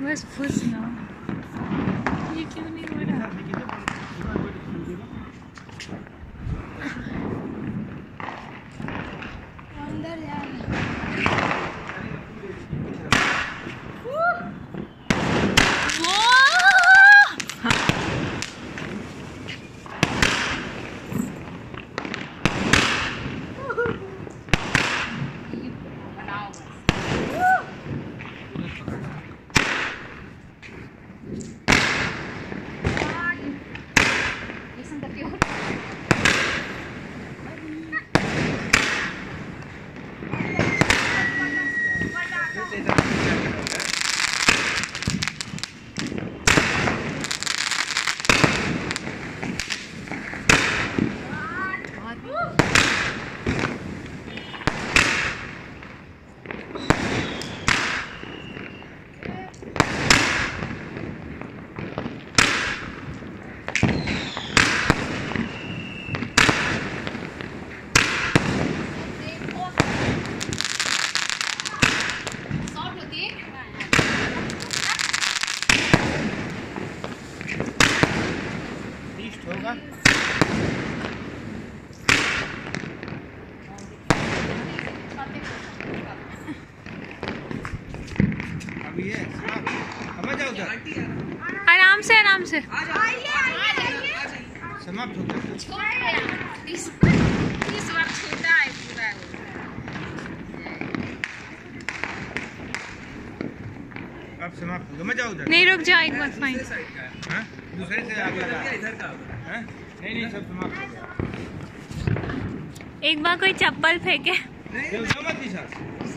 बस फुस ना, ये क्यों नहीं हो रहा? अंदर जा होगा। अभी ये समझ जाओ उधर, आराम से आराम से समाप्त हो गया। इस वक्त छोटा है पूरा। अब समाप्त हो गया, मत जाओ उधर। नहीं रुक जाओ एक बार, फाइन। हाँ? दूसरे से आग लगा इधर का। हाँ? नहीं सब समाप्त हो गया। एक बार कोई चप्पल फेंके। मत